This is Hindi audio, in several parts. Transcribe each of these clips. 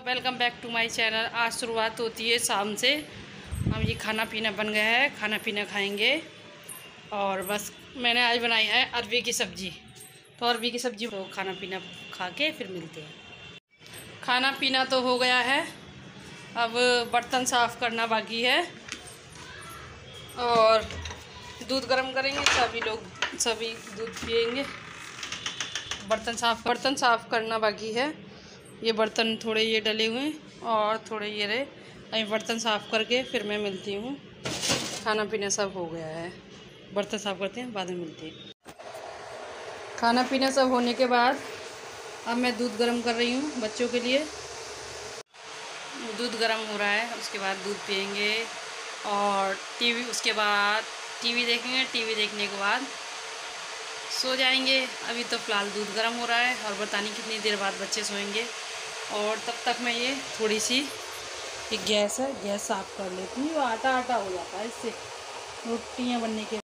Welcome back to my channel. आज शुरुआत होती है शाम से। हम ये खाना पीना बन गया है, खाना पीना खाएंगे। और बस मैंने आज बनाई है अरबी की सब्ज़ी। तो अरबी की सब्ज़ी को खाना पीना खा के फिर मिलते हैं। खाना पीना तो हो गया है, अब बर्तन साफ़ करना बाकी है और दूध गर्म करेंगे। सभी दूध पियेंगे। बर्तन साफ़ करना बाकी है। ये बर्तन थोड़े ये डले हुए हैं और थोड़े ये रहे। अभी बर्तन साफ़ करके फिर मैं मिलती हूँ। खाना पीना सब हो गया है, बर्तन साफ़ करते हैं, बाद में मिलते हैं। खाना पीना सब होने के बाद अब मैं दूध गर्म कर रही हूँ बच्चों के लिए। दूध गर्म हो रहा है, उसके बाद दूध पियेंगे और उसके बाद टीवी देखेंगे। टीवी देखने के बाद सो जाएंगे। अभी तो फ़िलहाल दूध गर्म हो रहा है और पता नहीं कितनी देर बाद बच्चे सोएंगे। और तब तक मैं ये थोड़ी सी गैस साफ़ कर लेती हूँ। आटा हो जाता है इससे रोटियाँ बनने के।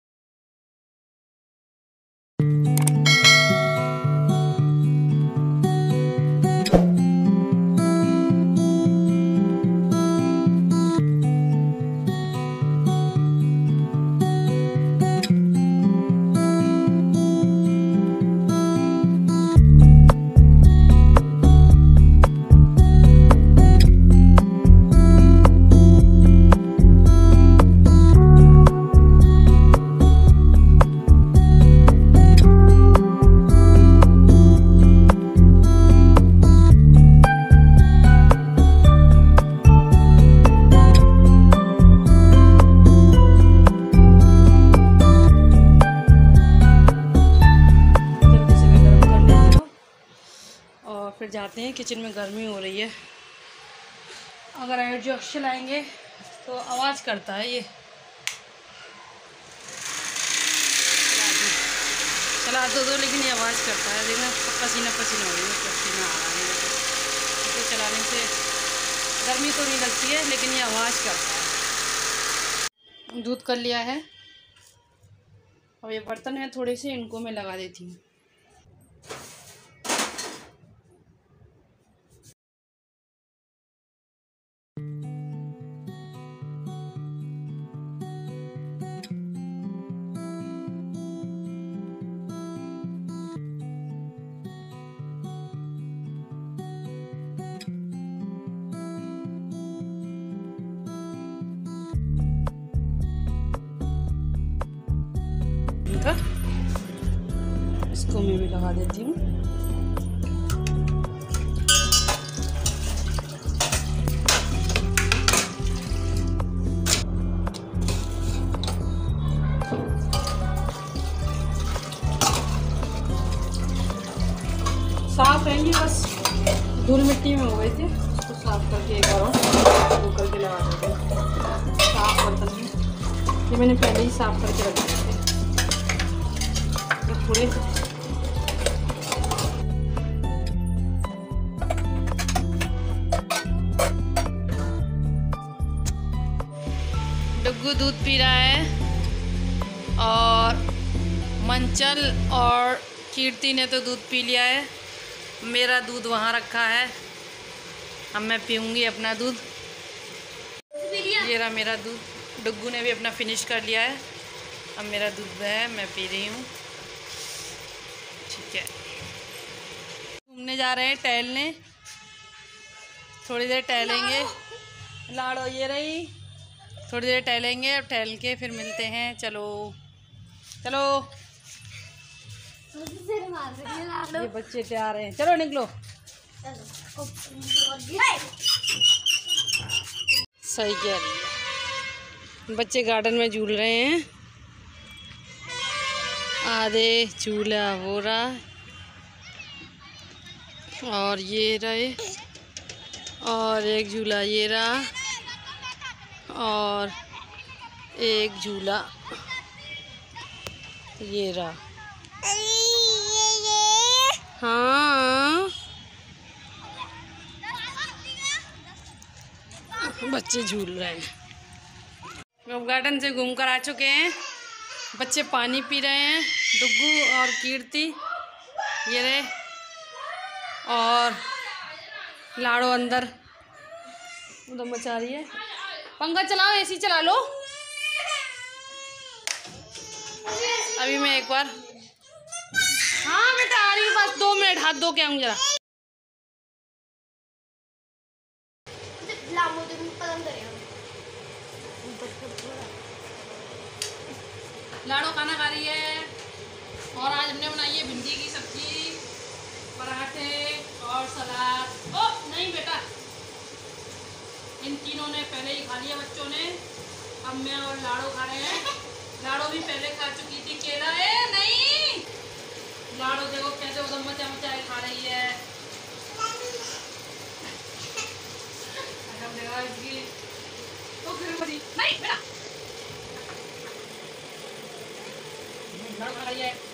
फिर जाते हैं किचन में। गर्मी हो रही है, अगर एडजस्ट चलाएंगे तो आवाज़ करता है। ये चला दो लेकिन ये आवाज़ करता है। देखना पसीना हो रही है, पसीना आ रहा है। तो चलाने से गर्मी तो नहीं लगती है लेकिन ये आवाज़ करता है। दूध कर लिया है और ये बर्तन है थोड़े से, इनको मैं लगा देती हूँ। इसको मैं भी लगा देती हूँ। साफ रहेंगी, बस धूल मिट्टी में हो गए थे, उसको साफ करके एक बार वो करके लगा देते हैं। साफ बर्तन ये मैंने पहले ही साफ करके रख दिए थे। पूरे डुग्गू दूध पी रहा है और मंचल और कीर्ति ने तो दूध पी लिया है। मेरा दूध वहाँ रखा है, अब मैं पीऊँगी अपना दूध। ये रहा मेरा दूध। डुग्गू ने भी अपना फिनिश कर लिया है, अब मेरा दूध है, मैं पी रही हूँ। ठीक है, घूमने जा रहे हैं टहलने, थोड़ी देर टहलेंगे। लाड़ो ये रही, थोड़ी देर टहलेंगे और टहल के फिर मिलते हैं। चलो चलो, ये बच्चे तैयार हैं, चलो निकलो। सही कह रही है। बच्चे गार्डन में झूल रहे हैं, आधे झूला हो रहा और ये रहे, और एक झूला ये रहा और एक झूला ये रहा। हाँ, बच्चे झूल रहे हैं। अब गार्डन से घूमकर आ चुके हैं। बच्चे पानी पी रहे हैं, डुग्गू और कीर्ति ये रहे, और लाड़ो अंदर उधर मचा रही है। पंखा चलाओ, एसी चला लो। अभी मैं एक बार, हाँ बेटा आ रही हूँ, बस 2 मिनट हाथ धो के आऊँ जरा। लाड़ो खाना खा रही है और आज हमने बनाई है भिंडी की सब्जी, पराठे और सलाद। ओ नहीं बेटा, इन तीनों ने पहले ही खा लिया बच्चों ने। अब मैं और लाड़ो खा रहे हैं। लाड़ो भी पहले खा चुकी थी केला। नहीं, लाड़ो देखो कैसे उधर मचा मचा खा रही है। इसकी तो फिर नहीं बेटा, लाड़ो खा रही है।